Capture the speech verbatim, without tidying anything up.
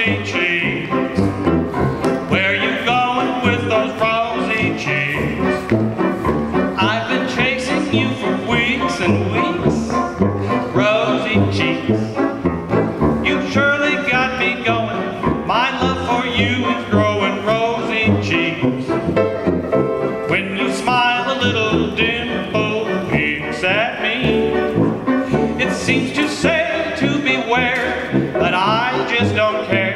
rosy cheeks. Where you going with those rosy cheeks? I've been chasing you for weeks and weeks. Rosy cheeks, you surely got me going. My love for you is growing. Rosy cheeks, when you smile a little dimple peeks at me, it seems to say to beware, but I just don't care.